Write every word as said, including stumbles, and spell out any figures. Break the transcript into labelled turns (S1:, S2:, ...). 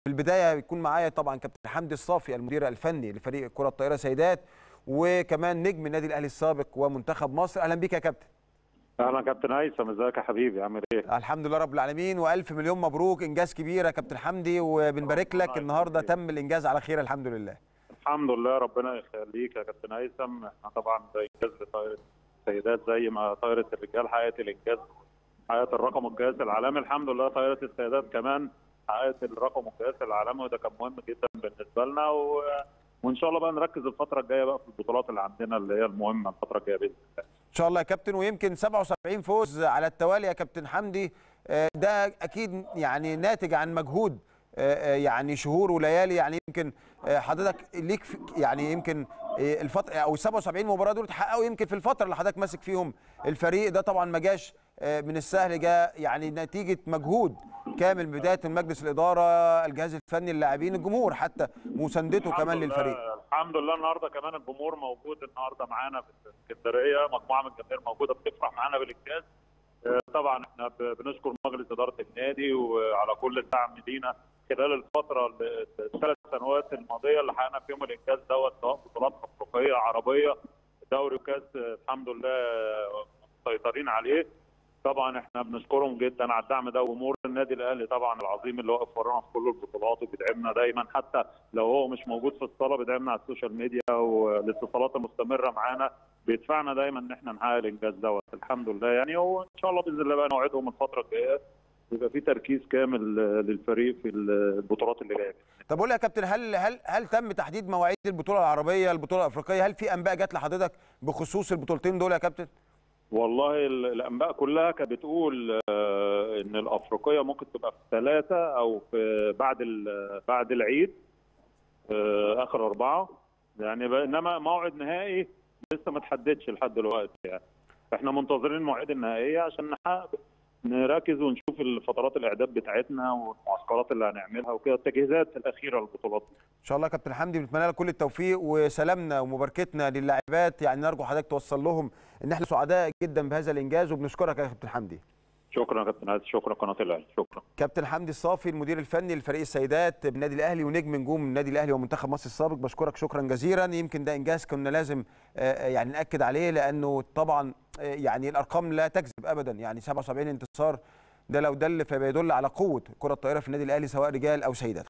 S1: في البدايه بيكون معايا طبعا كابتن حمدي الصافي المدير الفني لفريق كره الطائره سيدات، وكمان نجم النادي الاهلي السابق ومنتخب مصر. اهلا بيك يا كابتن.
S2: اهلا كابتن هيثم، ازيك يا حبيبي؟ عامل ايه؟
S1: الحمد لله رب العالمين، والف مليون مبروك، انجاز كبير يا كابتن حمدي، وبنبارك لك النهارده تم الانجاز على خير الحمد لله.
S2: الحمد لله، ربنا يخليك يا كابتن هيثم. احنا طبعا ده انجاز لطائره السيدات زي ما طائره الرجال حققت الانجاز، حققت الرقم القياسي العالمي. الحمد لله طائره السيدات كمان حققت الرقم القياسي العالمي، وده كان مهم جدا بالنسبه لنا، و... وان شاء الله بقى نركز الفتره الجايه بقى في البطولات اللي عندنا اللي هي المهمه الفتره الجايه باذن الله.
S1: ان شاء الله يا كابتن. ويمكن سبعة وسبعين فوز على التوالي يا كابتن حمدي، ده اكيد يعني ناتج عن مجهود يعني شهور وليالي. يعني يمكن حضرتك ليك يعني يمكن الفتره او سبعة وسبعين مباراه دول تحققوا يمكن في الفتره اللي حضرتك ماسك فيهم الفريق ده، طبعا ما جاش من السهل، جاء يعني نتيجه مجهود كامل من بدايه من مجلس الاداره، الجهاز الفني، اللاعبين، الجمهور حتى مساندته كمان للفريق.
S2: الحمد لله النهارده كمان الجمهور موجود النهارده معانا في اسكندريه، مجموعه من الجماهير موجوده بتفرح معانا بالانجاز. طبعا احنا بنشكر مجلس اداره النادي وعلى كل الدعم لينا خلال الفتره الثلاث سنوات الماضيه اللي حققنا فيهم الانجاز دوت، سواء بطولات افريقيه، عربيه، دوري وكاس، الحمد لله مسيطرين عليه. طبعا احنا بنشكرهم جدا على الدعم ده، وجمهور النادي الاهلي طبعا العظيم اللي واقف ورانا في كل البطولات وبيدعمنا دايما، حتى لو هو مش موجود في الصاله بيدعمنا على السوشيال ميديا، والاتصالات المستمره معانا بيدفعنا دايما ان احنا نحقق الانجاز دوت الحمد لله يعني. وان شاء الله باذن الله بقى نوعدهم الفتره الجايه يبقى في تركيز كامل للفريق في البطولات اللي جايه.
S1: طب قول لي يا كابتن، هل هل هل تم تحديد مواعيد البطوله العربيه، البطوله الافريقيه؟ هل في انباء جت لحضرتك بخصوص البطولتين دول يا كابتن؟
S2: والله الانباء كلها كانت بتقول ان الافريقيه ممكن تبقى في ثلاثه او في بعد بعد العيد اخر اربعه يعني، انما موعد نهائي لسه ما تحددش لحد دلوقتي يعني. احنا منتظرين المواعيد النهائيه عشان نحقق نركز ونشوف الفترات الاعداد بتاعتنا والمعسكرات اللي هنعملها وكده، التجهيزات الاخيره للبطولات.
S1: ان شاء الله يا كابتن حمدي، بنتمنى لك كل التوفيق وسلامنا ومباركتنا للاعبات، يعني نرجو حضرتك توصل لهم ان احنا سعداء جدا بهذا الانجاز، وبنشكرك يا كابتن حمدي.
S2: شكرا يا كابتن عايز، شكرا قناه الاهلي، شكرا.
S1: كابتن حمدي الصافي المدير الفني لفريق السيدات بالنادي الاهلي ونجم نجوم النادي الاهلي ومنتخب مصر السابق، بشكرك شكرا جزيلا. يمكن ده انجاز كنا لازم يعني ناكد عليه، لانه طبعا يعني الارقام لا تكذب ابدا، يعني سبعة وسبعين انتصار ده لو دل فبيدل على قوه كره الطائره في النادي الاهلي سواء رجال او سيدات.